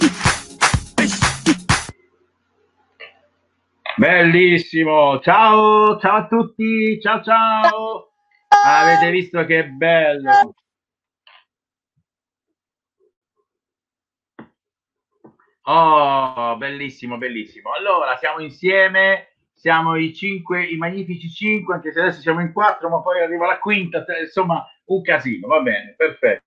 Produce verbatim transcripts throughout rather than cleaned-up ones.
Bellissimo, ciao, ciao a tutti, ciao ciao, avete visto che bello? Oh, bellissimo, bellissimo. Allora, siamo insieme, siamo i cinque, i magnifici cinque, anche se adesso siamo in quattro, ma poi arriva la quinta, te- insomma, un casino, va bene, perfetto.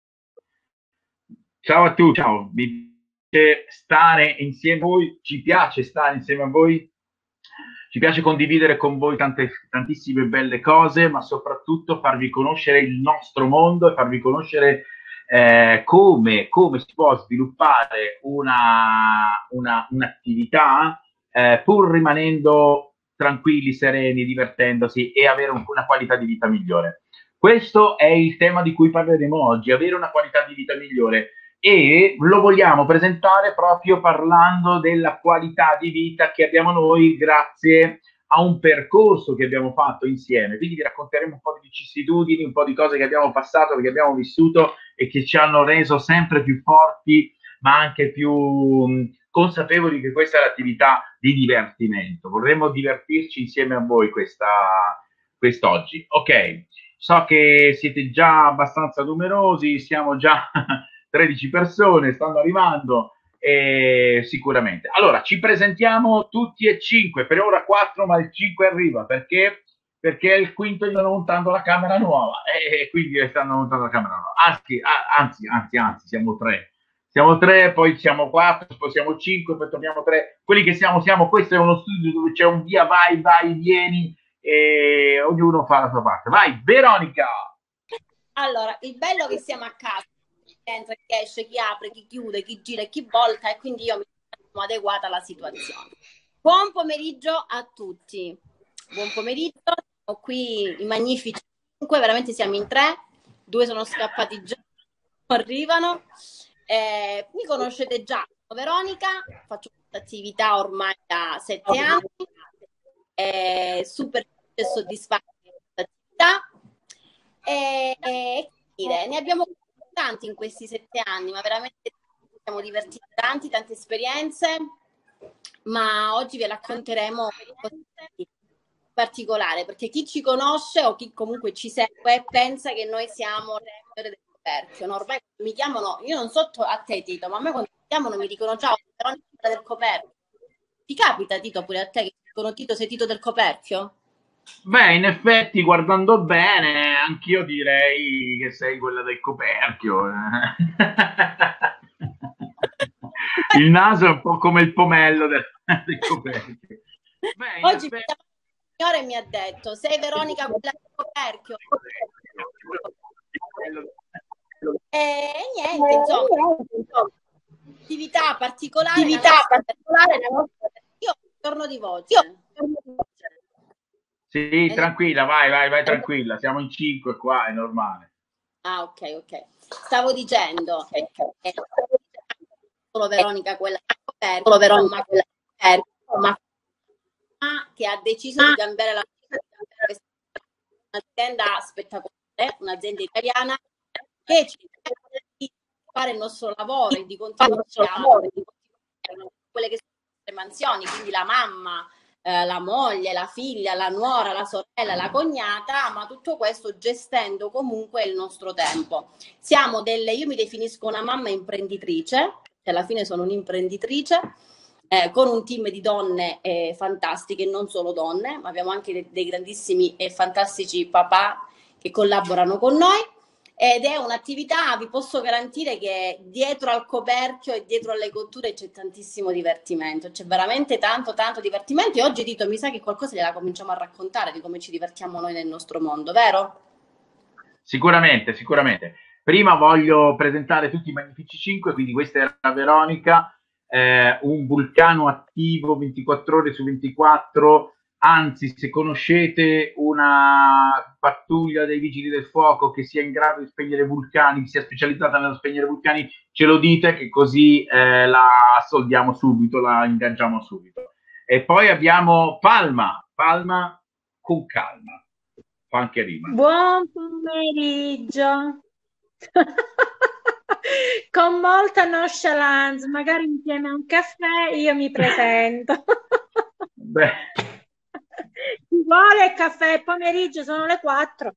Ciao a tutti, ciao, mi piace stare insieme a voi, ci piace stare insieme a voi, ci piace condividere con voi tante, tantissime belle cose, ma soprattutto farvi conoscere il nostro mondo e farvi conoscere eh, come, come si può sviluppare una, una, un'attività eh, pur rimanendo tranquilli, sereni, divertendosi e avere un- una qualità di vita migliore. Questo è il tema di cui parleremo oggi, avere una qualità di vita migliore e lo vogliamo presentare proprio parlando della qualità di vita che abbiamo noi grazie a un percorso che abbiamo fatto insieme. Quindi vi racconteremo un po' di vicissitudini, un po' di cose che abbiamo passato, che abbiamo vissuto e che ci hanno reso sempre più forti, ma anche più mh, consapevoli che questa è l'attività di divertimento. Vorremmo divertirci insieme a voi questa, quest'oggi. Ok, so che siete già abbastanza numerosi, siamo già tredici persone, stanno arrivando eh, sicuramente. Allora, ci presentiamo tutti e cinque, per ora quattro, ma il cinque arriva perché perché il quinto gli stanno montando la camera nuova e quindi stanno montando la camera nuova. Anzi, anzi, anzi, anzi, siamo tre. Siamo tre, poi siamo quattro, poi siamo cinque, poi torniamo tre. Quelli che siamo, siamo, questo è uno studio dove c'è un via, vai, vai, vieni, e ognuno fa la sua parte. Vai, Veronica! Allora, il bello è che siamo a casa, chi entra, chi esce, chi apre, chi chiude, chi gira e chi volta, e quindi io mi sono adeguata alla situazione. Buon pomeriggio a tutti. Buon pomeriggio, siamo qui i magnifici cinque, veramente siamo in tre, due sono scappati già, arrivano. Eh, mi conoscete già, sono Veronica, faccio questa attività ormai da sette anni, eh, super soddisfatta di questa attività. E, e dire, ne abbiamo tanti in questi sette anni, ma veramente ci siamo divertiti tanti, tante esperienze, ma oggi vi racconteremo qualcosa di particolare, perché chi ci conosce o chi comunque ci segue pensa che noi siamo le signore del coperchio, no? Ormai mi chiamano, io non so a te Tito, ma a me quando mi chiamano mi dicono ciao, Veronica del coperchio. Ti capita Tito pure a te che ti dicono Tito, sei Tito del coperchio? Beh, in effetti, guardando bene, anch'io direi che sei quella del coperchio. Il naso è un po' come il pomello del, del coperchio. Beh, in Oggi effetti... il signore mi ha detto, sei Veronica quella del coperchio? E niente, insomma, attività particolare la nostra, io torno di voce. Sì, tranquilla, vai, vai, vai tranquilla, siamo in cinque qua, è normale. Ah, ok, ok. Stavo dicendo, eh, solo Veronica quella del coperchio, solo Veronica quella del coperchio, ma che ha deciso di cambiare la un'azienda spettacolare, un'azienda italiana che ci permette di fare il nostro lavoro e di continuare a quelle che sono le mansioni, quindi la mamma, eh, la moglie, la figlia, la nuora, la sorella, la cognata, ma tutto questo gestendo comunque il nostro tempo. Siamo delle, io mi definisco una mamma imprenditrice, che alla fine sono un'imprenditrice, eh, con un team di donne eh, fantastiche, non solo donne, ma abbiamo anche dei, dei grandissimi e fantastici papà che collaborano con noi. Ed è un'attività, vi posso garantire che dietro al coperchio e dietro alle cotture c'è tantissimo divertimento, c'è veramente tanto tanto divertimento, e oggi Tito mi sa che qualcosa gliela cominciamo a raccontare di come ci divertiamo noi nel nostro mondo, vero? Sicuramente, sicuramente. Prima voglio presentare tutti i magnifici cinque, quindi questa è la Veronica, eh, un vulcano attivo ventiquattro ore su ventiquattro, anzi se conoscete una pattuglia dei vigili del fuoco che sia in grado di spegnere vulcani, che sia specializzata nello spegnere vulcani, ce lo dite che così eh, la soldiamo subito, la ingaggiamo subito. E poi abbiamo Palma, Palma con calma, fa anche rima. Buon pomeriggio. Con molta nonchalance, magari insieme a un caffè, io mi presento. Beh, Chi vuole il caffè? Pomeriggio sono le quattro.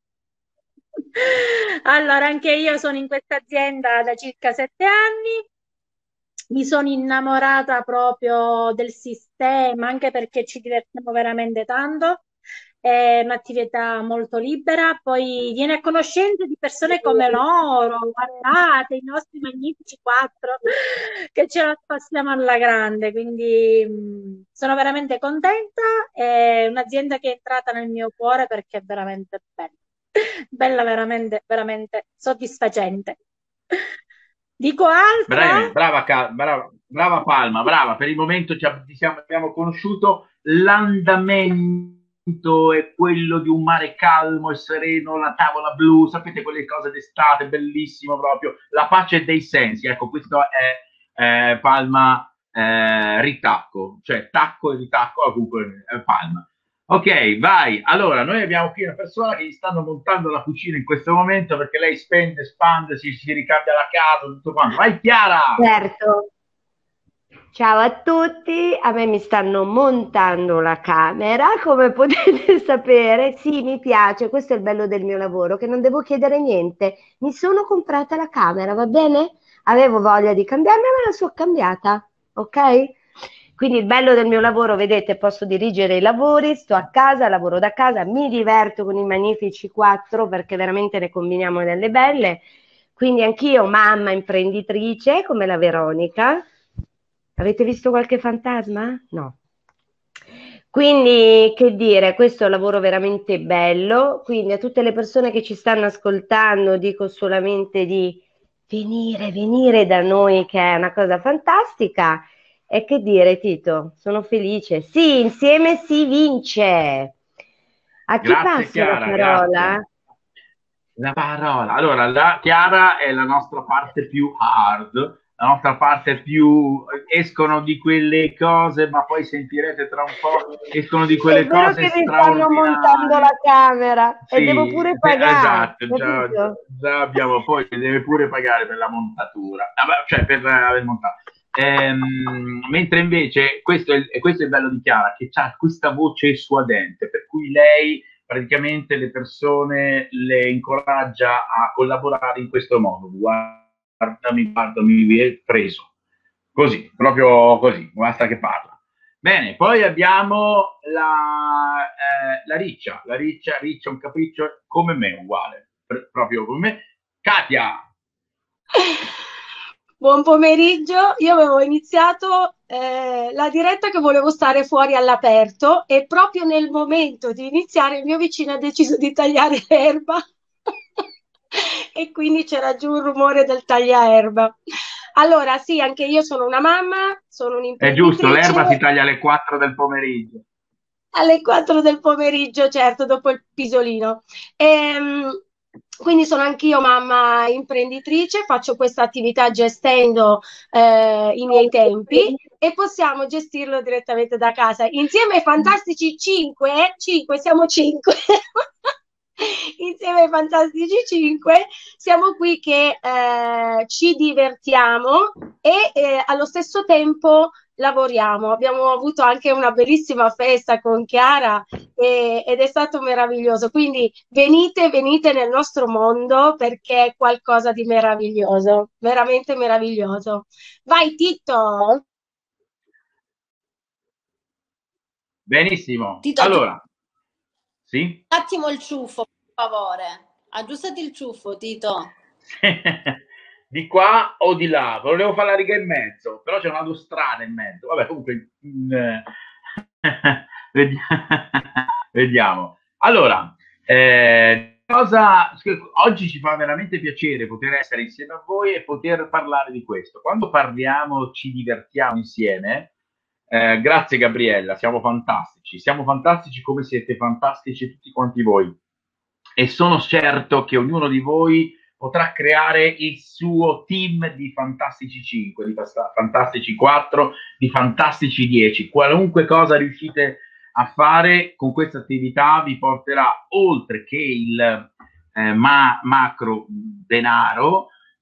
Allora, anche io sono in questa azienda da circa sette anni. Mi sono innamorata proprio del sistema, anche perché ci divertiamo veramente tanto. È un'attività molto libera, poi viene a conoscenza di persone come loro, guardate, i nostri magnifici quattro, che ce la passiamo alla grande, quindi mh, sono veramente contenta. È un'azienda che è entrata nel mio cuore perché è veramente bella, bella veramente, veramente soddisfacente. Dico bene, altro? brava, Ca- brava, brava Palma, brava. Per il momento ci ab- ci siamo- abbiamo conosciuto l'andamento è quello di un mare calmo e sereno, la tavola blu, sapete quelle cose d'estate, bellissimo proprio, la pace dei sensi. Ecco, questo è eh, Palma eh, ritacco, cioè tacco e ritacco, comunque è Palma. Ok, vai. Allora, noi abbiamo qui una persona che gli stanno montando la cucina in questo momento perché lei spende, spande, si, si ricambia la casa, tutto quanto. Vai, Chiara! Certo, ciao a tutti, a me mi stanno montando la camera, come potete sapere. Sì, mi piace, questo è il bello del mio lavoro, che non devo chiedere niente. Mi sono comprata la camera, va bene? Avevo voglia di cambiarmela, me la sono cambiata, ok? Quindi il bello del mio lavoro, vedete, posso dirigere i lavori, sto a casa, lavoro da casa, mi diverto con i magnifici quattro perché veramente ne combiniamo delle belle. Quindi anch'io, mamma imprenditrice come la Veronica. Avete visto qualche fantasma? No. Quindi, che dire, questo è un lavoro veramente bello. Quindi a tutte le persone che ci stanno ascoltando dico solamente di venire, venire da noi, che è una cosa fantastica. E che dire, Tito, sono felice. Sì, insieme si vince. A chi Grazie, passo la Chiara, parola? grazie. La parola. Allora, la Chiara è la nostra parte più hard, la nostra parte più... Escono di quelle cose, ma poi sentirete tra un po', escono di È quelle vero cose che mi stanno montando la straordinarie. camera e devo Sì, pure de- pagare, esatto, già, capito? già abbiamo, poi si deve pure pagare per la montatura, ah, beh, cioè per aver montato. Ehm, mentre invece questo è, il- e questo è il bello di Chiara, che ha questa voce suadente, per cui lei praticamente le persone le incoraggia a collaborare in questo modo. Guardami, guardami, mi è preso. Così, proprio così, basta che parla. Bene, poi abbiamo la, eh, la Riccia, la Riccia, Riccia, un capriccio come me, uguale, pr- proprio come me. Katia, Buon pomeriggio, io avevo iniziato eh, la diretta che volevo stare fuori all'aperto e proprio nel momento di iniziare il mio vicino ha deciso di tagliare l'erba e quindi c'era giù il rumore del tagliaerba. Allora, sì, anche io sono una mamma, sono è giusto, un'imprenditrice. l'erba si taglia alle quattro del pomeriggio. Alle quattro del pomeriggio, certo, dopo il pisolino. Ehm, quindi sono anch'io mamma imprenditrice, faccio questa attività gestendo eh, i miei tempi e possiamo gestirlo direttamente da casa. Insieme ai fantastici cinque, cinque siamo cinque. Insieme ai Fantastici cinque siamo qui che eh, ci divertiamo e eh, allo stesso tempo lavoriamo. Abbiamo avuto anche una bellissima festa con Chiara e, ed è stato meraviglioso. Quindi venite, venite nel nostro mondo perché è qualcosa di meraviglioso, veramente meraviglioso. Vai Tito! Benissimo. Tito, aggiusta Allora, sì? un attimo il ciuffo, per favore. Aggiustati il ciuffo, Tito. Di qua o di là, volevo fare la riga in mezzo, però c'è un'autostrada in mezzo. Vabbè, comunque, mm, eh, vedi- vediamo. Allora, eh, cosa, oggi ci fa veramente piacere poter essere insieme a voi e poter parlare di questo. Quando parliamo, ci divertiamo insieme. Eh, grazie Gabriella, siamo fantastici, siamo fantastici come siete fantastici tutti quanti voi e sono certo che ognuno di voi potrà creare il suo team di Fantastici cinque, di Fantastici quattro, di Fantastici dieci. Qualunque cosa riuscite a fare con questa attività vi porterà oltre che il eh, ma- macro denaro,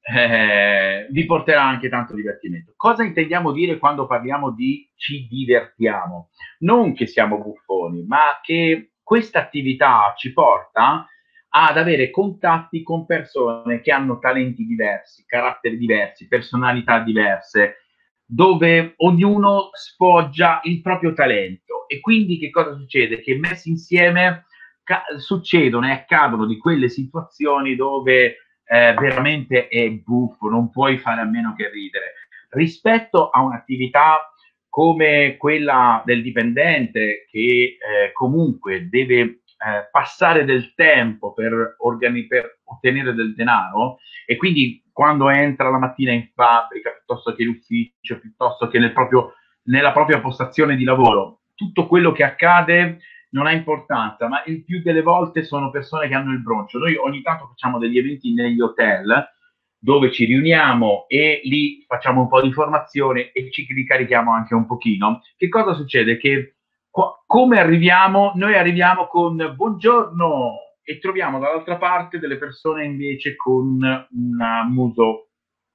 eh, vi porterà anche tanto divertimento. Cosa intendiamo dire quando parliamo di ci divertiamo? Non che siamo buffoni, ma che questa attività ci porta ad avere contatti con persone che hanno talenti diversi, caratteri diversi, personalità diverse, dove ognuno sfoggia il proprio talento. E quindi che cosa succede? Che messi insieme ca- succedono e accadono di quelle situazioni dove eh, veramente è buffo, non puoi fare a meno che ridere. Rispetto a un'attività come quella del dipendente che eh, comunque deve eh, passare del tempo per, organi- per ottenere del denaro, e quindi quando entra la mattina in fabbrica, piuttosto che in ufficio, piuttosto che nel proprio, nella propria postazione di lavoro, tutto quello che accade non ha importanza, ma il più delle volte sono persone che hanno il broncio. Noi ogni tanto facciamo degli eventi negli hotel dove ci riuniamo e lì facciamo un po' di formazione e ci ricarichiamo anche un pochino. Che cosa succede? Che qua, come arriviamo? Noi arriviamo con buongiorno e troviamo dall'altra parte delle persone invece con un muso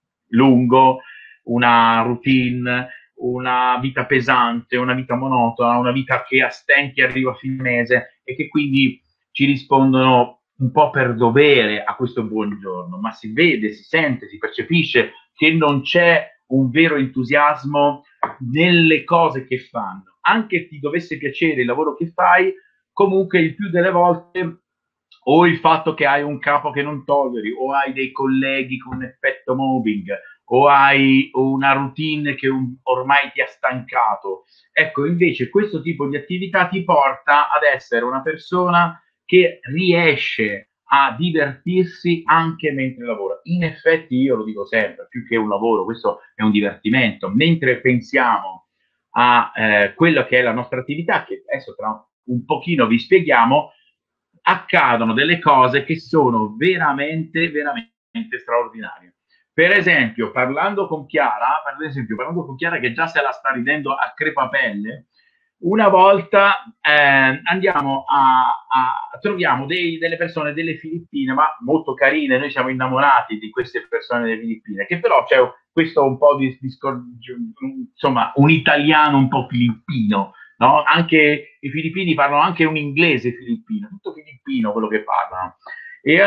lungo, una routine, una vita pesante, una vita monotona, una vita che a stenti arriva a fine mese e che quindi ci rispondono un po' per dovere a questo buongiorno, ma si vede, si sente, si percepisce che non c'è un vero entusiasmo nelle cose che fanno. Anche ti dovesse piacere il lavoro che fai, comunque il più delle volte o il fatto che hai un capo che non tolleri, o hai dei colleghi con effetto mobbing, o hai una routine che un, ormai ti ha stancato. Ecco, invece questo tipo di attività ti porta ad essere una persona che riesce a divertirsi anche mentre lavora. In effetti io lo dico sempre, più che un lavoro, questo è un divertimento. Mentre pensiamo a eh, quello che è la nostra attività, che adesso tra un pochino vi spieghiamo, accadono delle cose che sono veramente, veramente straordinarie. Per esempio, parlando con Chiara, per esempio, parlando con Chiara che già se la sta ridendo a crepapelle, una volta eh, andiamo a, a troviamo dei, delle persone delle Filippine, ma molto carine, noi siamo innamorati di queste persone delle Filippine, che però c'è questo un po' di, di insomma, un italiano un po' filippino, no? Anche i filippini parlano anche un inglese filippino, tutto filippino quello che parlano. E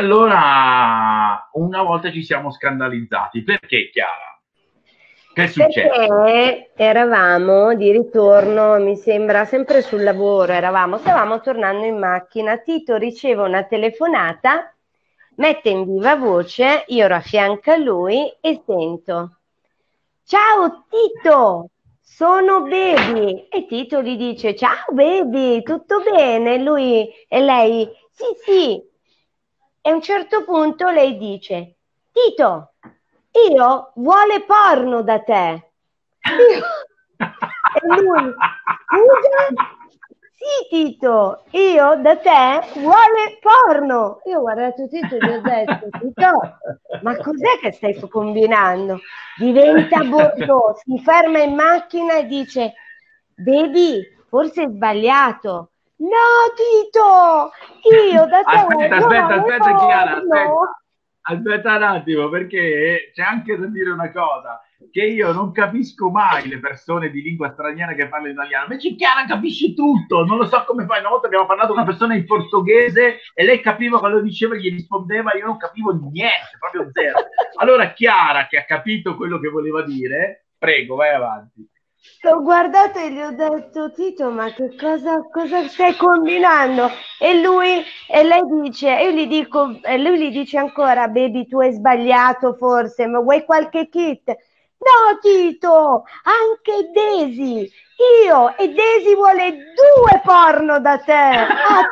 allora una volta ci siamo scandalizzati. Perché, Chiara? Che è successo? Perché eravamo di ritorno, mi sembra, sempre sul lavoro, eravamo, stavamo tornando in macchina, Tito riceve una telefonata, mette in viva voce, io ero a fianco a lui e sento: ciao Tito, sono Baby. E Tito gli dice: ciao Baby, tutto bene? Lui e lei: sì, sì. E a un certo punto lei dice: Tito, io vuole porno da te. Io... E lui: scusa? Sì, Tito, io da te vuole porno. Io ho guardato Tito e gli ho detto: Tito, ma cos'è che stai combinando? Diventa bordeaux, si ferma in macchina e dice: Baby, forse è sbagliato. No, Tito, io da te aspetta, aspetta, aspetta, Chiara, porno. aspetta. Aspetta un attimo, perché c'è anche da dire una cosa, che io non capisco mai le persone di lingua straniera che parlano italiano, invece Chiara capisce tutto, non lo so come fai. Una volta abbiamo parlato con una persona in portoghese e lei capiva quello che diceva e gli rispondeva, io non capivo niente, proprio zero. Allora Chiara, che ha capito quello che voleva dire, prego, vai avanti. L'ho guardato e gli ho detto: Tito, ma che cosa, cosa stai combinando? E lui, e lei dice, io gli dico, e lui gli dice ancora: Baby, tu hai sbagliato forse, ma vuoi qualche kit? No, Tito, anche Daisy, io e Daisy vuole due porno da te. Ah,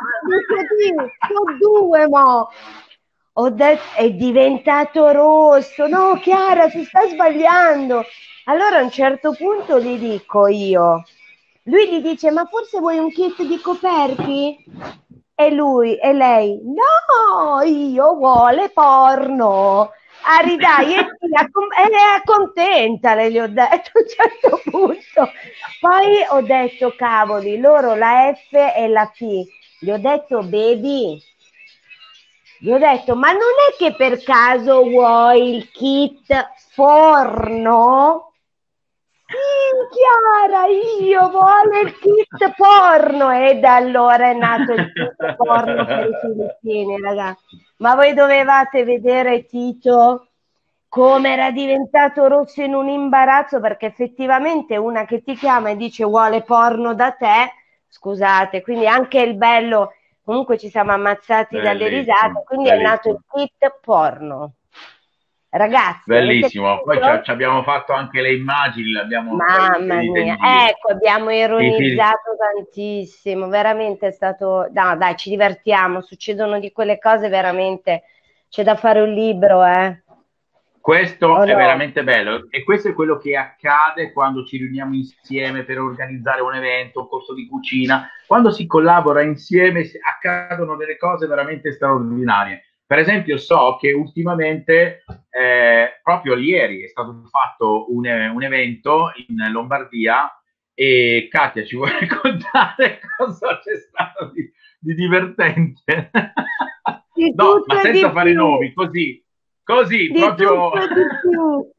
sono due, mo. Ho detto, è diventato rosso. No, Chiara, si sta sbagliando. Allora a un certo punto gli dico io, lui gli dice: ma forse vuoi un kit di coperchi? E lui e lei: no, io vuole porno. A ridai e è accontenta, le gli ho detto a un certo punto. Poi ho detto: cavoli, loro la F e la P. Gli ho detto: baby, Gli ho detto, ma non è che per caso vuoi il kit porno? Sì, Chiara, io voglio il kit porno. E da allora è nato il kit porno per i filippini, ragazzi. Ma voi dovevate vedere Tito come era diventato rosso in un imbarazzo, perché effettivamente una che ti chiama e dice vuole porno da te, scusate, quindi anche il bello, comunque ci siamo ammazzati dalle risate, Bellissimo, quindi è nato il bellissimo. kit porno. Ragazzi, avete Bellissimo. Poi ci capito? ci abbiamo fatto anche le immagini, le abbiamo Mamma trasferite in mia, giro. ecco, abbiamo Sì, sì. ironizzato tantissimo, veramente è stato, no, dai, ci divertiamo, succedono di quelle cose veramente, c'è da fare un libro, eh, Questo o è no? veramente bello e questo è quello che accade quando ci riuniamo insieme per organizzare un evento, un corso di cucina. Quando si collabora insieme si- accadono delle cose veramente straordinarie. Per esempio, so che ultimamente, eh, proprio ieri, è stato fatto un, un evento in Lombardia e Katia ci vuole raccontare cosa c'è stato di, di divertente. Di No, ma tutto e senza di fare più, nomi, così. Così, di proprio tutto e di più.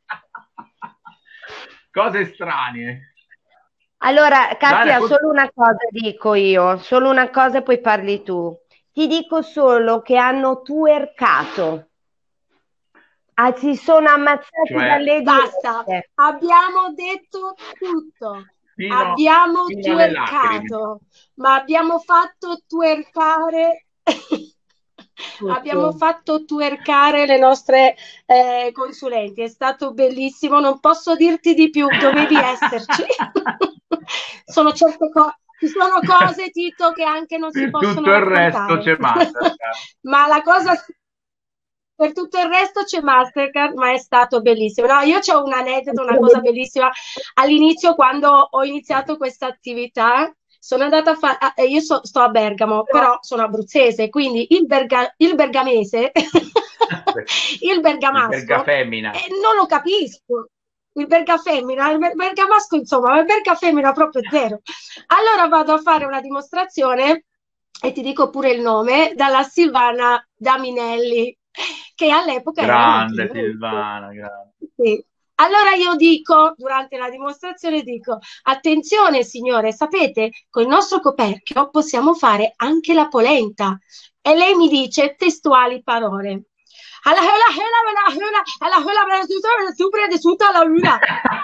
cose strane. Allora, Dai, Katia, raccont- solo una cosa dico io, solo una cosa e poi parli tu. Ti dico solo che hanno twerkato. Ah, si sono ammazzati cioè, dalle Basta, dirette. abbiamo detto tutto. fino, Abbiamo fino alle lacrime. twerkato, ma abbiamo fatto twerkare, abbiamo Tutto. fatto twerkare le nostre eh, consulenti. È stato bellissimo, non posso dirti di più, dovevi esserci. Sono certe cose. Ci sono cose, Tito, che anche non si Per possono tutto il resto raccontare. c'è Mastercard. Ma la cosa, per tutto il resto c'è Mastercard, ma è stato bellissimo. No, io ho un aneddoto, una cosa bellissima. All'inizio, quando ho iniziato questa attività, sono andata a fare, io so- sto a Bergamo, però sono abruzzese, quindi il, berga- il bergamese, il Il bergamasco, bergafemmina. eh, non lo capisco. Il bergafemmina, il ber- bergamasco, insomma, ma il bergafemmina proprio zero. Allora vado a fare una dimostrazione e ti dico pure il nome, dalla Silvana Daminelli, che all'epoca era una Grande cliente. Silvana, grande. Sì. Allora io dico, durante la dimostrazione, dico, attenzione signore, sapete, con il nostro coperchio possiamo fare anche la polenta. E lei mi dice testuali parole. Alla hela hela alla hela alla hela alla tuta alla supra di tutta la luna.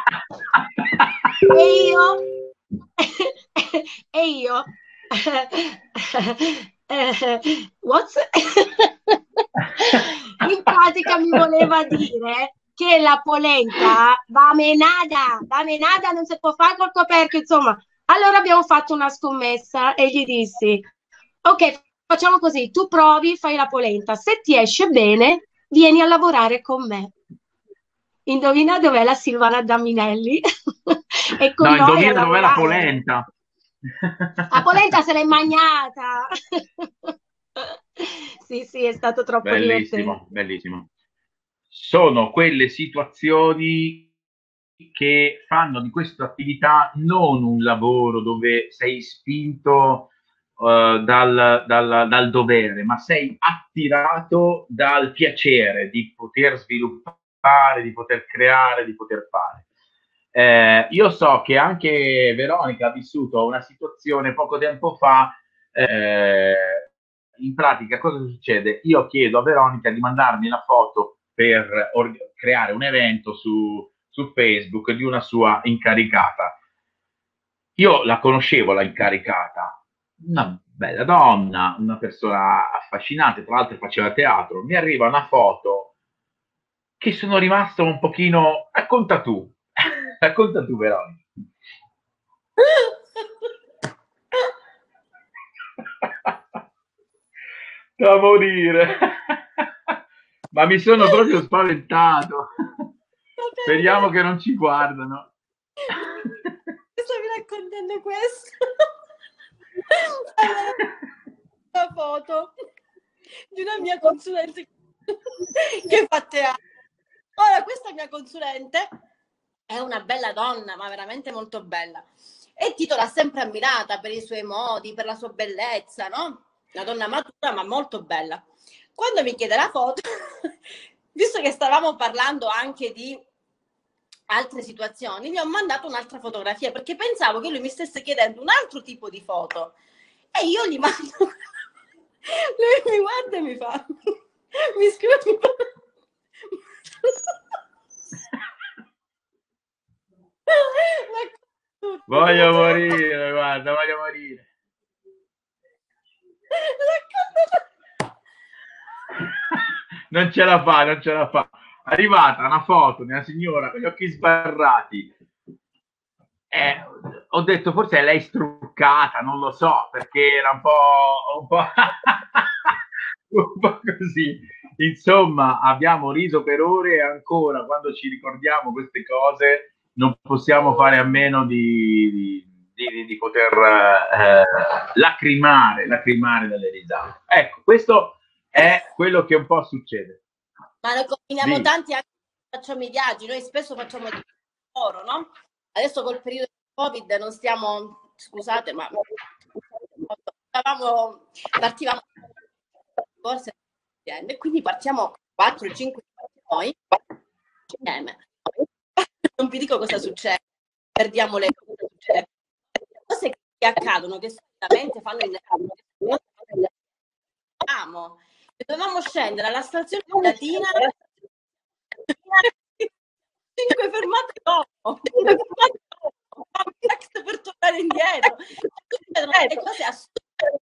E io e io eh, what? In pratica mi voleva dire che la polenta va menata, va menata, non si può fare col coperchio, insomma. Allora abbiamo fatto una scommessa e gli dissi, ok, facciamo così, tu provi, fai la polenta, se ti esce bene, vieni a lavorare con me. Indovina dov'è la Silvana Daminelli? E con No, noi a indovina dov'è la lavorare. polenta. La polenta se l'è magnata. Sì, sì, è stato troppo divertente. Bellissimo, bellissimo. Sono quelle situazioni che fanno di questa attività non un lavoro dove sei spinto uh, dal, dal, dal dovere, ma sei attirato dal piacere di poter sviluppare, di poter creare, di poter fare. Eh, io so che anche Veronica ha vissuto una situazione poco tempo fa. Eh, in pratica, cosa succede? Io chiedo a Veronica di mandarmi la foto per or- creare un evento su, su Facebook di una sua incaricata. Io la conoscevo, la incaricata, una bella donna, una persona affascinante, tra l'altro faceva teatro. Mi arriva una foto che sono rimasto un pochino. Racconta tu, racconta tu, Veronica. Da morire. Ma mi sono proprio spaventato. Speriamo che non ci guardano. Stavi raccontando questo? Allora, una foto di una mia consulente che fa teatro. Ora, questa mia consulente è una bella donna, ma veramente molto bella. E Tito l'ha sempre ammirata per i suoi modi, per la sua bellezza, no? Una donna matura, ma molto bella. Quando mi chiede la foto, visto che stavamo parlando anche di altre situazioni, gli ho mandato un'altra fotografia perché pensavo che lui mi stesse chiedendo un altro tipo di foto e io gli mando. Lui mi guarda e mi fa, mi scrive, mi fa... Voglio morire, guarda, voglio morire. Non ce la fa, non ce la fa. Arrivata una foto di una signora con gli occhi sbarrati. Eh, ho detto forse è lei struccata, non lo so, perché era un po', un po', un po' così. Insomma, abbiamo riso per ore e ancora quando ci ricordiamo queste cose non possiamo fare a meno di, di, di, di poter eh, lacrimare, lacrimare dalle risate. Ecco, questo è quello che un po' succede. Ma noi combiniamo Sì. tanti anche facciamo i viaggi, noi spesso facciamo il lavoro, no? Adesso col periodo di Covid non stiamo, scusate, ma stavamo, partivamo forse e quindi partiamo quattro cinque noi insieme. Non vi dico cosa succede, perdiamo le cose, cose che accadono, che solitamente fanno in dovevamo scendere alla stazione di Latina cinque fermate dopo per tornare indietro. Le cose assurde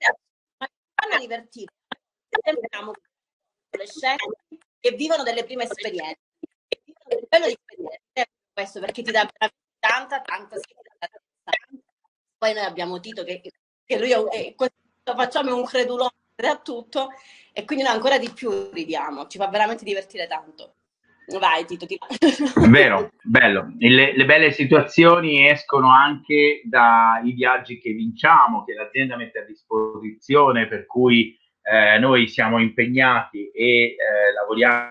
ma fanno divertire. Sembriamo le scene che vivono delle prime esperienze. Il bello di questo perché ti dà tanta tanta sicurezza. Poi noi abbiamo Tito che, che lui è, questo facciamo un credulone a tutto e quindi noi ancora di più ridiamo, ci fa veramente divertire tanto. Vai Tito, ti... Vero, bello. Le, le belle situazioni escono anche dai viaggi che vinciamo, che l'azienda mette a disposizione, per cui eh, noi siamo impegnati e eh, lavoriamo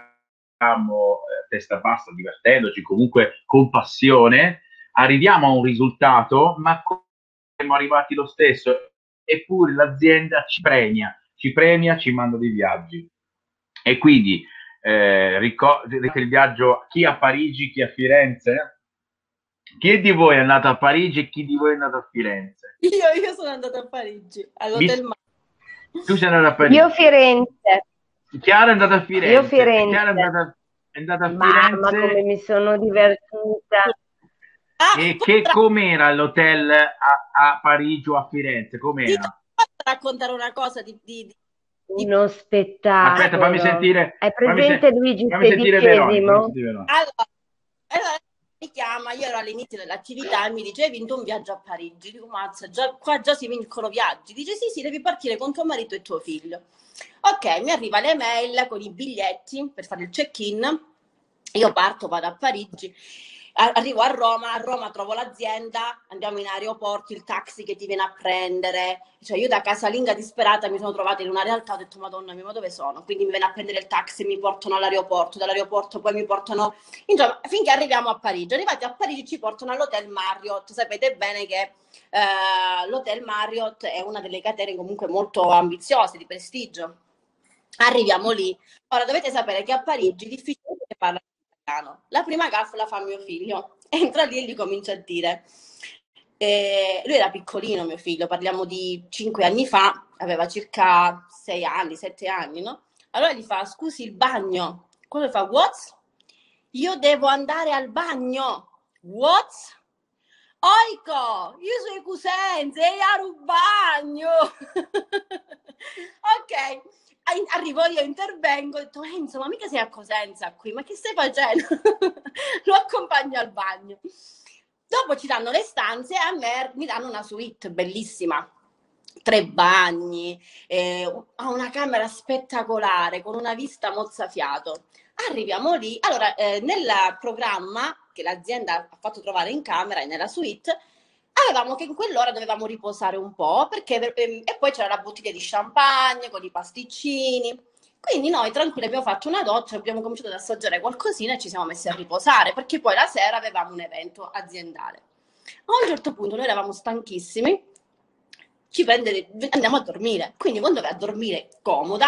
eh, testa bassa, divertendoci comunque con passione, arriviamo a un risultato, ma siamo arrivati lo stesso, eppure l'azienda ci premia, ci premia, ci manda dei viaggi. E quindi eh, ricordate il viaggio, chi a Parigi, chi a Firenze? Chi di voi è andato a Parigi e chi di voi è andato a Firenze? Io, io sono andata a Parigi, all'Hotel Mi... Mar. Tu sei andata a Parigi? Io Firenze. Chiara è andata a Firenze. Io Firenze. Chiara è andata, è andata a Mamma, Firenze. come mi sono divertita. Ah, e che com'era l'hotel a, a Parigi o a Firenze? Com'era? Posso raccontare una cosa di, di, di... Uno spettacolo. Aspetta, fammi sentire. Hai presente fammi Luigi fammi sentire Veronica, fammi sentire Allora, allora mi chiama, io ero all'inizio dell'attività e mi dice hai vinto un viaggio a Parigi. Dico mazza, già, qua già si vincono viaggi. Dice sì sì, devi partire con tuo marito e tuo figlio. Ok, mi arriva l'email con i biglietti per fare il check-in. Io parto, vado a Parigi. Arrivo a Roma, a Roma trovo l'azienda, andiamo in aeroporto, il taxi che ti viene a prendere, cioè io da casalinga disperata mi sono trovata in una realtà, ho detto madonna mia, ma dove sono? Quindi mi viene a prendere il taxi, mi portano all'aeroporto, dall'aeroporto poi mi portano, insomma, finché arriviamo a Parigi. Arrivati a Parigi ci portano all'Hotel Marriott, sapete bene che eh, l'Hotel Marriott è una delle catene comunque molto ambiziose, di prestigio. Arriviamo lì, ora dovete sapere che a Parigi è difficile parlare. La prima gaffa la fa mio figlio, entra lì e gli comincia a dire, eh, lui era piccolino mio figlio, parliamo di cinque anni fa, aveva circa sei anni, sette anni, no? Allora gli fa, scusi il bagno, quello fa, what? Io devo andare al bagno, what? Oico, io sono Cosenza, e io al bagno, ok. Arrivo io, intervengo, ho detto Enzo, ma mica sei a Cosenza qui, ma che stai facendo? Lo accompagno al bagno. Dopo ci danno le stanze e a me mi danno una suite bellissima, tre bagni, eh, ha una camera spettacolare con una vista mozzafiato. Arriviamo lì, allora eh, nel programma che l'azienda ha fatto trovare in camera e nella suite, avevamo che in quell'ora dovevamo riposare un po' perché, e poi c'era la bottiglia di champagne con i pasticcini, quindi noi tranquilli abbiamo fatto una doccia, abbiamo cominciato ad assaggiare qualcosina e ci siamo messi a riposare perché poi la sera avevamo un evento aziendale. A un certo punto noi eravamo stanchissimi, ci prende, andiamo a dormire, quindi quando vai a dormire comoda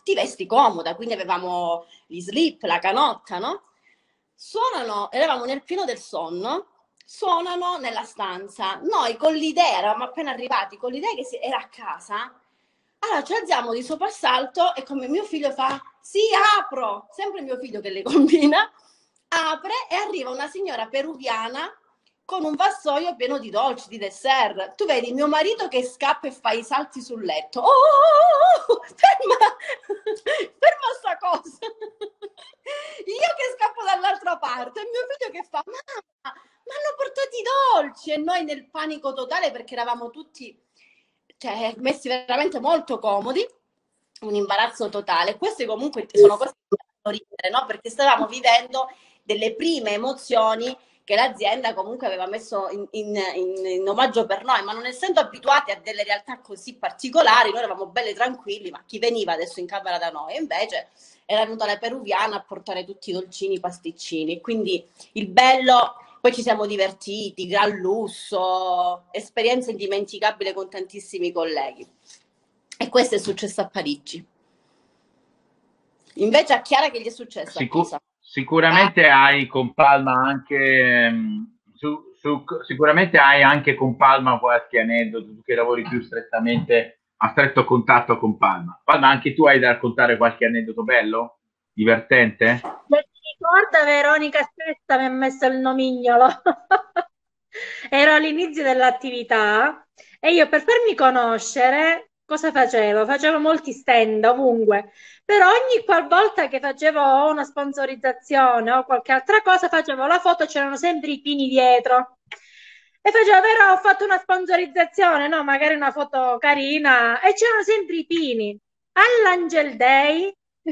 ti vesti comoda, quindi avevamo gli slip, la canotta, no? Suonano, eravamo nel pieno del sonno, suonano nella stanza, noi con l'idea, eravamo appena arrivati, con l'idea che si, era a casa, allora ci alziamo di soprassalto e come mio figlio fa, sì, apro, sempre mio figlio che le combina, apre e arriva una signora peruviana con un vassoio pieno di dolci, di dessert. Tu vedi mio marito che scappa e fa i salti sul letto. Oh, oh, oh, ferma, ferma sta cosa. Io che scappo dall'altra parte e mio figlio che fa, mamma, ma hanno portato i dolci, e noi nel panico totale perché eravamo tutti, cioè, messi veramente molto comodi, un imbarazzo totale. Queste comunque sono cose che fanno ridere, no? Perché stavamo vivendo delle prime emozioni che l'azienda comunque aveva messo in, in, in, in omaggio per noi, ma non essendo abituati a delle realtà così particolari, noi eravamo belli tranquilli, ma chi veniva adesso in camera da noi? E invece era venuta la peruviana a portare tutti i dolcini, i pasticcini, quindi il bello, poi ci siamo divertiti, gran lusso, esperienza indimenticabile con tantissimi colleghi. E questo è successo a Parigi. Invece a Chiara che gli è successo Sicur- a Pisa? Sicuramente Ah. hai con Palma anche su, su, sicuramente hai anche con Palma qualche aneddoto, tu che lavori più strettamente a stretto contatto con Palma. Palma, anche tu hai da raccontare qualche aneddoto bello, divertente? Se ti ricorda, Veronica stessa mi ha messo il nomignolo. Ero all'inizio dell'attività e io per farmi conoscere cosa facevo? Facevo molti stand ovunque, però ogni qualvolta che facevo una sponsorizzazione o qualche altra cosa facevo la foto, c'erano sempre i pini dietro. E facevo, però ho fatto una sponsorizzazione, no? Magari una foto carina, e c'erano sempre i pini. All'Angel Day,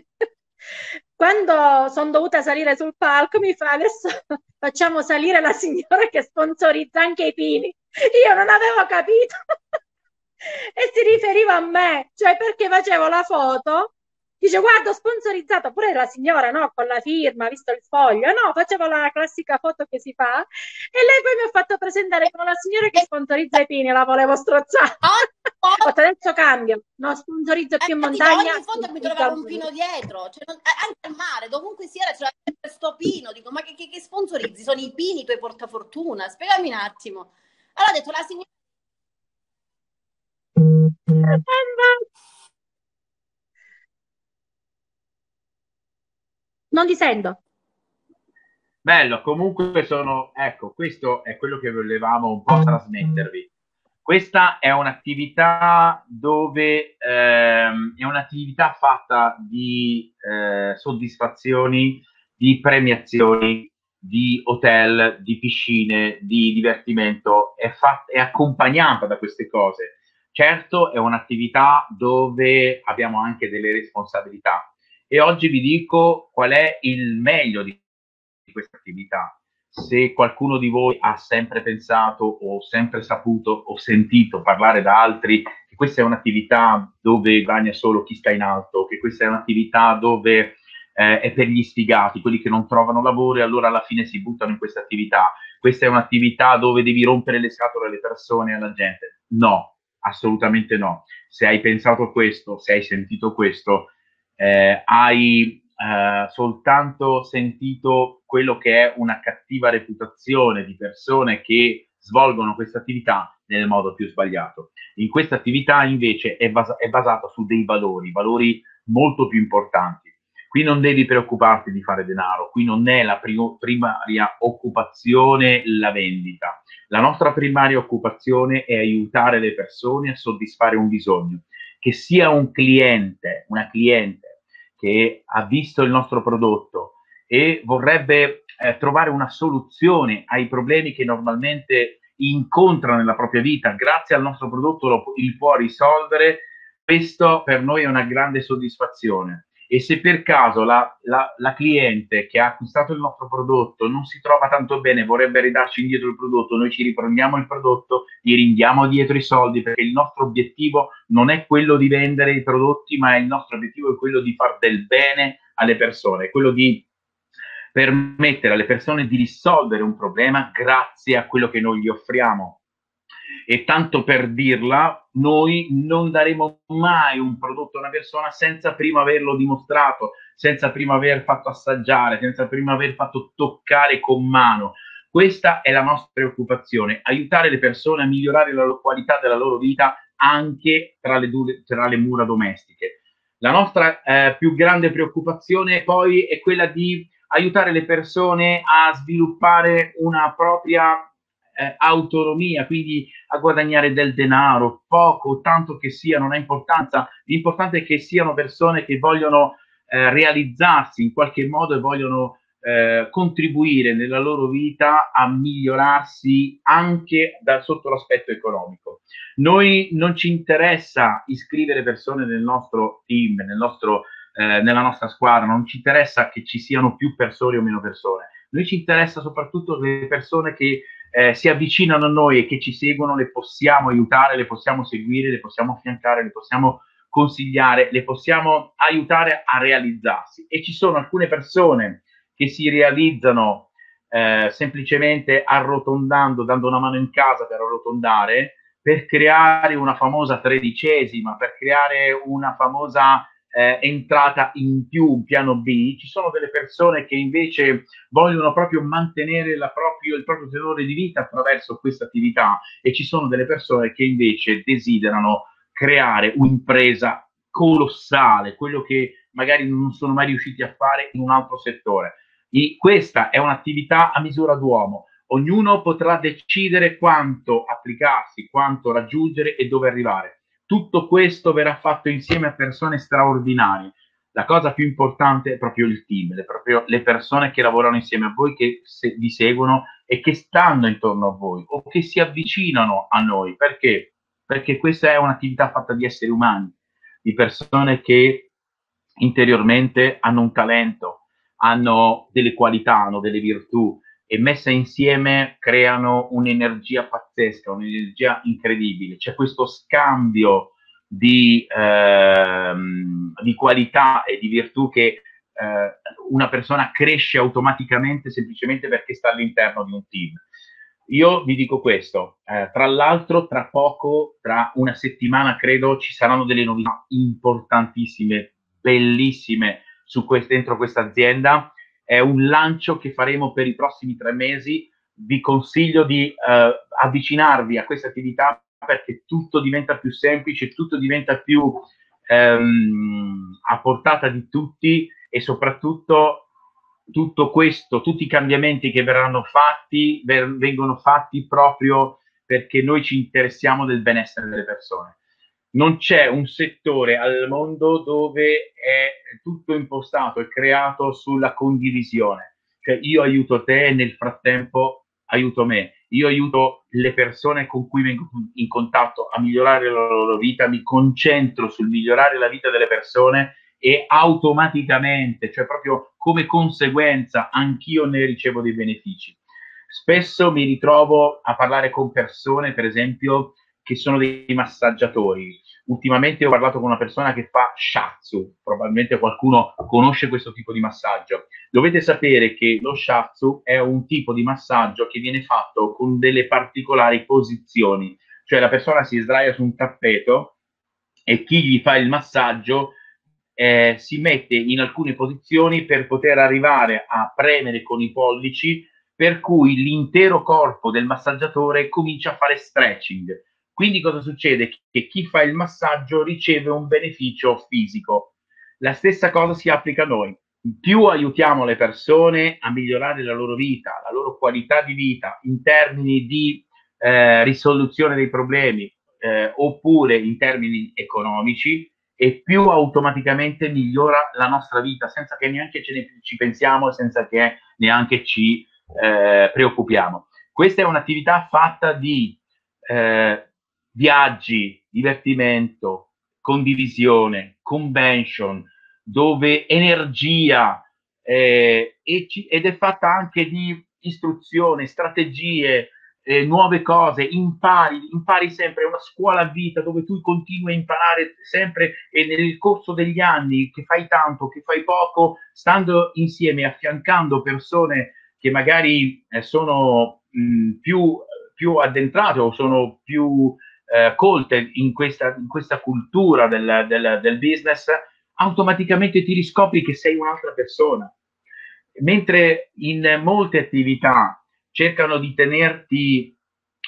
quando sono dovuta salire sul palco, mi fa adesso facciamo salire la signora che sponsorizza anche i pini. Io non avevo capito. E si riferiva a me, cioè perché facevo la foto, dice guarda ho sponsorizzato, pure la signora, no, con la firma, visto il foglio, no, facevo la classica foto che si fa, e lei poi mi ha fatto presentare con la signora che sponsorizza i pini, la volevo strozzare. Ho detto, adesso cambio, non sponsorizzo più in Eh, dico, montagna. ogni volta mi trovavo un pino dietro, cioè, non- eh, anche al mare, dovunque si era c'era sempre sto pino, dico ma che, che, che sponsorizzi? Sono i pini, i tuoi portafortuna? Spiegami un attimo. Allora ho detto la signora... Non ti sento. Bello, comunque sono, ecco, questo è quello che volevamo un po' trasmettervi. Questa è un'attività dove ehm, è un'attività fatta di eh, soddisfazioni, di premiazioni, di hotel, di piscine, di divertimento, è, fatta, è accompagnata da queste cose. Certo, è un'attività dove abbiamo anche delle responsabilità e oggi vi dico qual è il meglio di questa attività. Se qualcuno di voi ha sempre pensato o sempre saputo o sentito parlare da altri che questa è un'attività dove guadagna solo chi sta in alto, che questa è un'attività dove eh, è per gli sfigati, quelli che non trovano lavoro e allora alla fine si buttano in questa attività, questa è un'attività dove devi rompere le scatole alle persone e alla gente. No, assolutamente no. Se hai pensato questo, se hai sentito questo, eh, hai Uh, soltanto sentito quello che è una cattiva reputazione di persone che svolgono questa attività nel modo più sbagliato. In questa attività invece è, basa- è basata su dei valori, valori molto più importanti. Qui non devi preoccuparti di fare denaro, qui non è la prim- primaria occupazione la vendita. La nostra primaria occupazione è aiutare le persone a soddisfare un bisogno, che sia un cliente, una cliente che ha visto il nostro prodotto e vorrebbe eh, trovare una soluzione ai problemi che normalmente incontra nella propria vita, grazie al nostro prodotto lo, li può risolvere, questo per noi è una grande soddisfazione. E se per caso la, la, la cliente che ha acquistato il nostro prodotto non si trova tanto bene, vorrebbe ridarci indietro il prodotto, noi ci riprendiamo il prodotto, gli rindiamo dietro i soldi, perché il nostro obiettivo non è quello di vendere i prodotti, ma il nostro obiettivo è quello di far del bene alle persone, è quello di permettere alle persone di risolvere un problema grazie a quello che noi gli offriamo. E tanto per dirla, noi non daremo mai un prodotto a una persona senza prima averlo dimostrato, senza prima aver fatto assaggiare, senza prima aver fatto toccare con mano. Questa è la nostra preoccupazione, aiutare le persone a migliorare la qualità della loro vita anche tra le, tra le mura domestiche. La nostra eh, più grande preoccupazione poi è quella di aiutare le persone a sviluppare una propria eh, autonomia, quindi a guadagnare del denaro, poco o tanto che sia, non ha importanza. L'importante è che siano persone che vogliono eh, realizzarsi in qualche modo e vogliono eh, contribuire nella loro vita a migliorarsi anche da, sotto l'aspetto economico. Noi non ci interessa iscrivere persone nel nostro team, nel nostro, eh, nella nostra squadra, non ci interessa che ci siano più persone o meno persone. Noi ci interessa soprattutto le persone che eh, si avvicinano a noi e che ci seguono, le possiamo aiutare, le possiamo seguire, le possiamo affiancare, le possiamo consigliare, le possiamo aiutare a realizzarsi. E ci sono alcune persone che si realizzano eh, semplicemente arrotondando, dando una mano in casa per arrotondare, per creare una famosa tredicesima, per creare una famosa eh, entrata in più, un piano B. Ci sono delle persone che invece vogliono proprio mantenere la proprio, il proprio tenore di vita attraverso questa attività, e ci sono delle persone che invece desiderano creare un'impresa colossale, quello che magari non sono mai riusciti a fare in un altro settore. E questa è un'attività a misura d'uomo. Ognuno potrà decidere quanto applicarsi, quanto raggiungere e dove arrivare. Tutto questo verrà fatto insieme a persone straordinarie. La cosa più importante è proprio il team, le, proprio le persone che lavorano insieme a voi, che se, vi seguono e che stanno intorno a voi o che si avvicinano a noi. Perché? Perché questa è un'attività fatta di esseri umani, di persone che interiormente hanno un talento, hanno delle qualità, hanno delle virtù, e messe insieme creano un'energia pazzesca, un'energia incredibile. C'è questo scambio di, ehm, di qualità e di virtù che eh, una persona cresce automaticamente semplicemente perché sta all'interno di un team. Io vi dico questo, eh, tra l'altro tra poco, tra una settimana credo, ci saranno delle novità importantissime, bellissime su quest- dentro questa azienda. È un lancio che faremo per i prossimi tre mesi. Vi consiglio di eh, avvicinarvi a questa attività perché tutto diventa più semplice, tutto diventa più ehm, a portata di tutti, e soprattutto tutto questo, tutti i cambiamenti che verranno fatti ver- vengono fatti proprio perché noi ci interessiamo del benessere delle persone. Non c'è un settore al mondo dove è tutto impostato e creato sulla condivisione. Cioè io aiuto te e nel frattempo aiuto me. Io aiuto le persone con cui vengo in contatto a migliorare la loro vita, mi concentro sul migliorare la vita delle persone e automaticamente, cioè proprio come conseguenza, anch'io ne ricevo dei benefici. Spesso mi ritrovo a parlare con persone, per esempio, che sono dei massaggiatori. Ultimamente ho parlato con una persona che fa shiatsu, probabilmente qualcuno conosce questo tipo di massaggio. Dovete sapere che lo shiatsu è un tipo di massaggio che viene fatto con delle particolari posizioni, cioè la persona si sdraia su un tappeto e chi gli fa il massaggio eh, si mette in alcune posizioni per poter arrivare a premere con i pollici, per cui l'intero corpo del massaggiatore comincia a fare stretching. Quindi cosa succede? Che chi fa il massaggio riceve un beneficio fisico. La stessa cosa si applica a noi. Più aiutiamo le persone a migliorare la loro vita, la loro qualità di vita in termini di eh, risoluzione dei problemi eh, oppure in termini economici, e più automaticamente migliora la nostra vita senza che neanche ce ne, ci pensiamo, senza che neanche ci eh, preoccupiamo. Questa è un'attività fatta di eh, viaggi, divertimento, condivisione, convention, dove energia eh, e ci, ed è fatta anche di istruzione, strategie, eh, nuove cose, impari, impari sempre, è una scuola a vita dove tu continui a imparare sempre, e nel corso degli anni, che fai tanto, che fai poco, stando insieme, affiancando persone che magari eh, sono mh, più più addentrate o sono più eh, colte in questa, in questa cultura del, del, del business, automaticamente ti riscopri che sei un'altra persona. Mentre in molte attività cercano di tenerti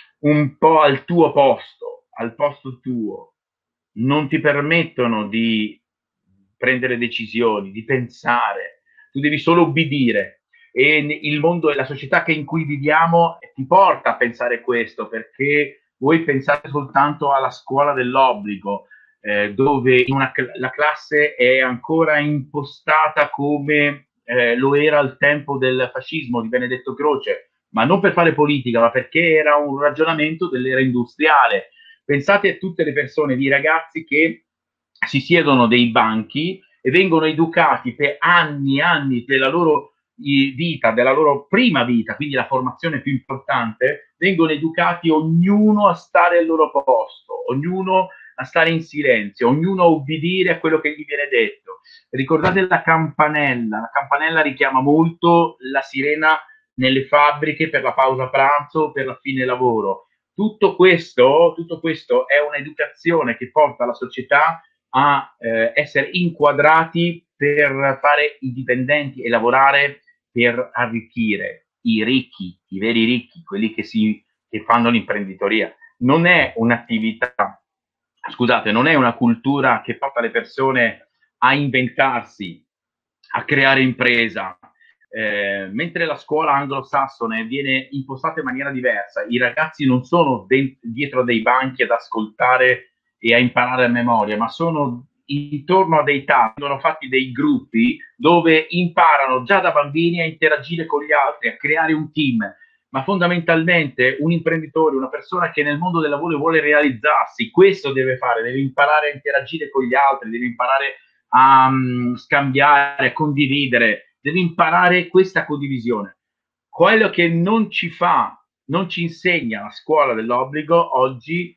un po' al tuo posto, al posto tuo, non ti permettono di prendere decisioni, di pensare, tu devi solo ubbidire. E il mondo e la società che in cui viviamo ti porta a pensare questo, perché voi pensate soltanto alla scuola dell'obbligo, eh, dove una, la classe è ancora impostata come eh, lo era al tempo del fascismo di Benedetto Croce, ma non per fare politica, ma perché era un ragionamento dell'era industriale. Pensate a tutte le persone, di ragazzi che si siedono dei banchi e vengono educati per anni e anni della loro vita, della loro prima vita, quindi la formazione più importante, vengono educati ognuno a stare al loro posto, ognuno a stare in silenzio, ognuno a ubbidire a quello che gli viene detto. Ricordate la campanella, la campanella richiama molto la sirena nelle fabbriche per la pausa pranzo, per la fine lavoro. Tutto questo, tutto questo è un'educazione che porta la società a eh, essere inquadrati per fare i dipendenti e lavorare per arricchire i ricchi, i veri ricchi, quelli che, si, che fanno l'imprenditoria. Non è un'attività, scusate, non è una cultura che porta le persone a inventarsi, a creare impresa. Eh, mentre la scuola anglosassone viene impostata in maniera diversa, i ragazzi non sono dietro dei banchi ad ascoltare e a imparare a memoria, ma sono intorno a dei tavoli, vengono fatti dei gruppi dove imparano già da bambini a interagire con gli altri, a creare un team. Ma fondamentalmente un imprenditore, una persona che nel mondo del lavoro vuole realizzarsi, questo deve fare, deve imparare a interagire con gli altri, deve imparare a um, scambiare, a condividere, deve imparare questa condivisione. Quello che non ci fa, non ci insegna la scuola dell'obbligo oggi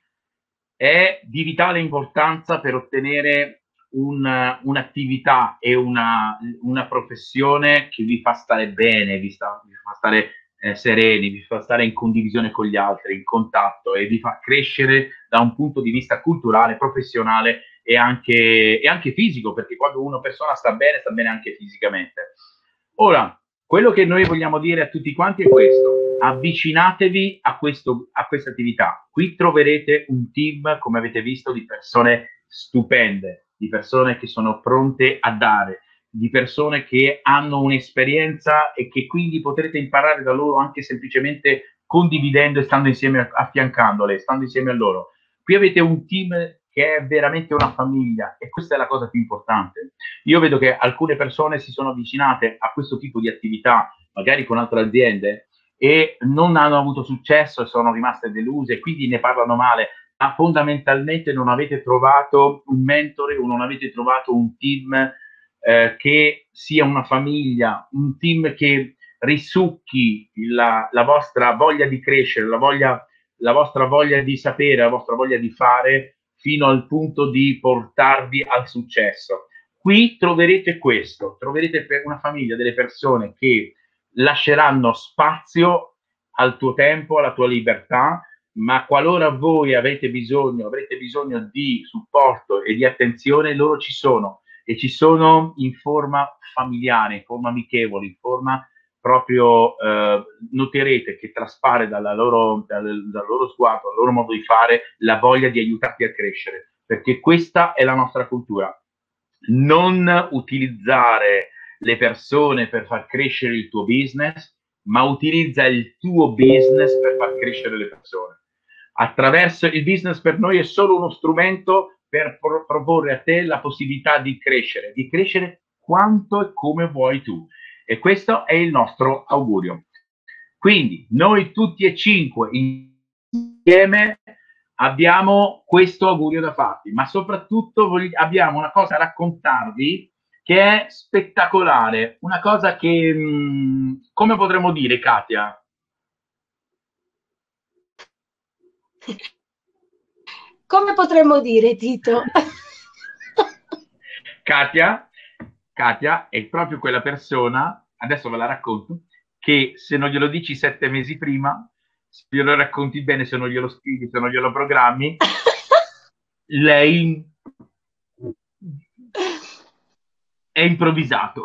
è di vitale importanza per ottenere un, un'attività e una, una professione che vi fa stare bene, vi, sta, vi fa stare eh, sereni, vi fa stare in condivisione con gli altri, in contatto, e vi fa crescere da un punto di vista culturale, professionale e anche, e anche fisico, perché quando una persona sta bene, sta bene anche fisicamente. Ora, quello che noi vogliamo dire a tutti quanti è questo: avvicinatevi a, questo, a questa attività. Qui troverete un team, come avete visto, di persone stupende, di persone che sono pronte a dare, di persone che hanno un'esperienza e che quindi potrete imparare da loro anche semplicemente condividendo e stando insieme, affiancandole, stando insieme a loro. Qui avete un team che è veramente una famiglia, e questa è la cosa più importante. Io vedo che alcune persone si sono avvicinate a questo tipo di attività, magari con altre aziende, e non hanno avuto successo e sono rimaste deluse, quindi ne parlano male, ma fondamentalmente non avete trovato un mentore o non avete trovato un team eh, che sia una famiglia, un team che risucchi la, la vostra voglia di crescere, la, voglia, la vostra voglia di sapere, la vostra voglia di fare, fino al punto di portarvi al successo. Qui troverete questo, troverete per una famiglia delle persone che lasceranno spazio al tuo tempo, alla tua libertà, ma qualora voi avete bisogno, avrete bisogno di supporto e di attenzione, loro ci sono, e ci sono in forma familiare, in forma amichevole, in forma proprio, eh, noterete che traspare dalla loro, dal, dal loro sguardo, dal loro modo di fare, la voglia di aiutarti a crescere, perché questa è la nostra cultura. Non utilizzare le persone per far crescere il tuo business, ma utilizza il tuo business per far crescere le persone. Attraverso il business per noi è solo uno strumento per pro- proporre a te la possibilità di crescere, di crescere quanto e come vuoi tu. E questo è il nostro augurio. Quindi noi tutti e cinque insieme abbiamo questo augurio da farvi, ma soprattutto vog- abbiamo una cosa da raccontarvi che è spettacolare, una cosa che, mh, come potremmo dire, Katia? Come potremmo dire, Tito? Katia, Katia è proprio quella persona, adesso ve la racconto, che se non glielo dici sette mesi prima, se glielo racconti bene, se non glielo scrivi, se non glielo programmi, lei è improvvisato.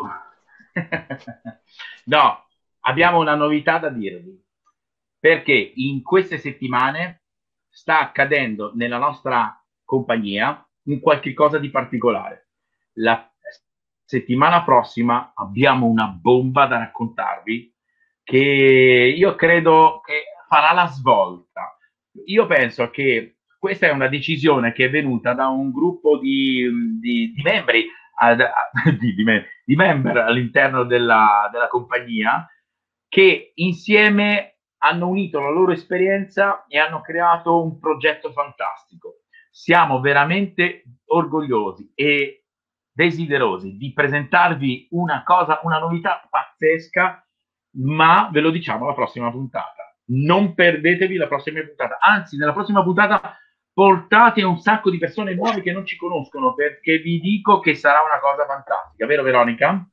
No, abbiamo una novità da dirvi, perché in queste settimane sta accadendo nella nostra compagnia un qualche cosa di particolare. La settimana prossima abbiamo una bomba da raccontarvi che io credo che farà la svolta. Io penso che questa è una decisione che è venuta da un gruppo di, di, di membri ad, di, di, di member all'interno della, della compagnia, che insieme hanno unito la loro esperienza e hanno creato un progetto fantastico. Siamo veramente orgogliosi e desiderosi di presentarvi una cosa, una novità pazzesca, ma ve lo diciamo alla prossima puntata. Non perdetevi la prossima puntata, anzi nella prossima puntata portate un sacco di persone nuove che non ci conoscono, perché vi dico che sarà una cosa fantastica, vero Veronica?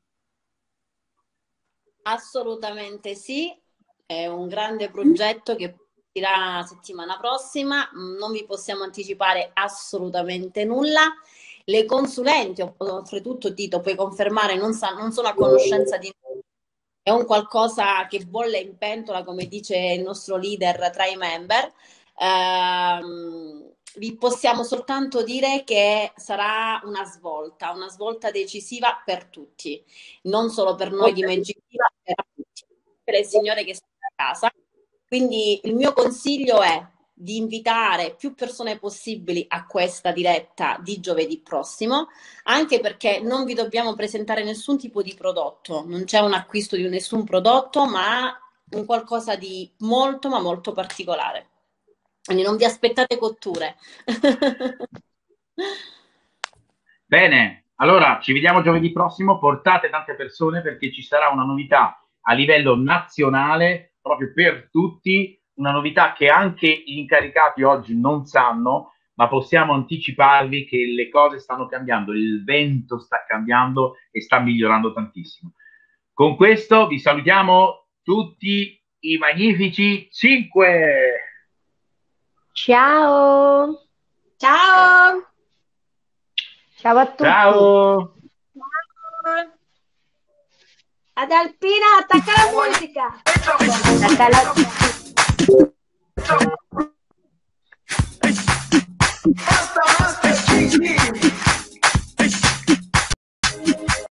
Assolutamente sì, è un grande progetto che partirà la settimana prossima, non vi possiamo anticipare assolutamente nulla. Le consulenti, oltretutto Tito, puoi confermare, non, sa, non sono a conoscenza di è un qualcosa che bolle in pentola, come dice il nostro leader tra i member. Ehm, vi possiamo soltanto dire che sarà una svolta, una svolta decisiva per tutti, non solo per noi di Magic Diva, per tutti, per il Signore che sta a casa. Quindi il mio consiglio è di invitare più persone possibili a questa diretta di giovedì prossimo, anche perché non vi dobbiamo presentare nessun tipo di prodotto, non c'è un acquisto di nessun prodotto, ma un qualcosa di molto ma molto particolare. Quindi non vi aspettate cotture. Bene, allora ci vediamo giovedì prossimo, portate tante persone perché ci sarà una novità a livello nazionale proprio per tutti, una novità che anche gli incaricati oggi non sanno, ma possiamo anticiparvi che le cose stanno cambiando, il vento sta cambiando e sta migliorando tantissimo. Con questo vi salutiamo tutti i magnifici cinque. Ciao. Ciao. Ciao a tutti. Ciao. Ad Alpina, attacca la musica. Attacca la